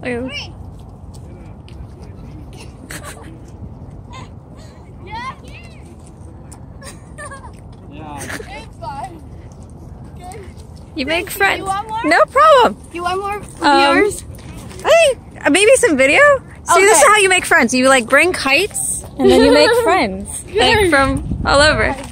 Yeah. It's fine. You make friends. You want more? No problem. You want more of yours? I think maybe some video. See, this is how you make friends. You like bring kites and then you make friends like from all over.